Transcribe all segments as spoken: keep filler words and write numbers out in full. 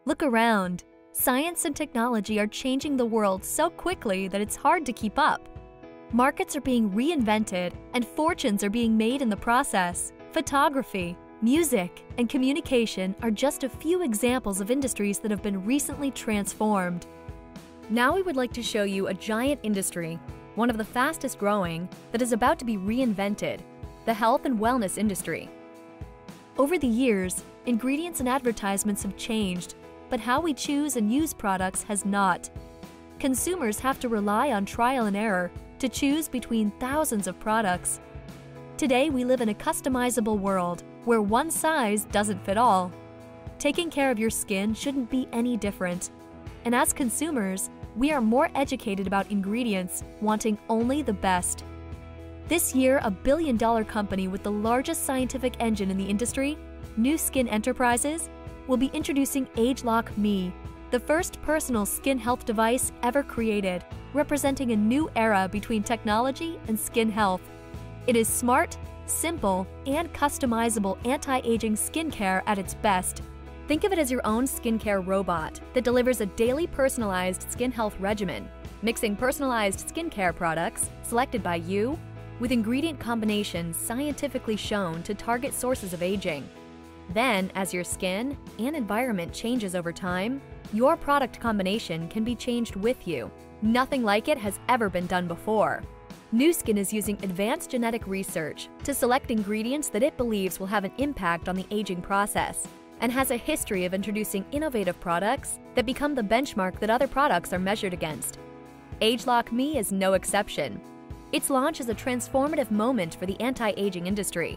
Look around. Science and technology are changing the world so quickly that it's hard to keep up. Markets are being reinvented and fortunes are being made in the process. Photography, music, and communication are just a few examples of industries that have been recently transformed. Now we would like to show you a giant industry, one of the fastest growing, that is about to be reinvented, the health and wellness industry. Over the years, ingredients and advertisements have changed, but how we choose and use products has not. Consumers have to rely on trial and error to choose between thousands of products. Today, we live in a customizable world where one size doesn't fit all. Taking care of your skin shouldn't be any different. And as consumers, we are more educated about ingredients, wanting only the best. This year, a billion-dollar company with the largest scientific engine in the industry, Nu Skin Enterprises, will be introducing ageLOC Me, the first personal skin health device ever created, representing a new era between technology and skin health. It is smart, simple, and customizable anti-aging skincare at its best. Think of it as your own skincare robot that delivers a daily personalized skin health regimen, mixing personalized skincare products selected by you with ingredient combinations scientifically shown to target sources of aging. Then, as your skin and environment changes over time, your product combination can be changed with you. Nothing like it has ever been done before. Nu Skin is using advanced genetic research to select ingredients that it believes will have an impact on the aging process, and has a history of introducing innovative products that become the benchmark that other products are measured against. ageLOC Me is no exception. Its launch is a transformative moment for the anti-aging industry.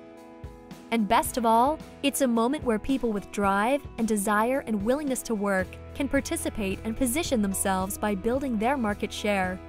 And best of all, it's a moment where people with drive and desire and willingness to work can participate and position themselves by building their market share.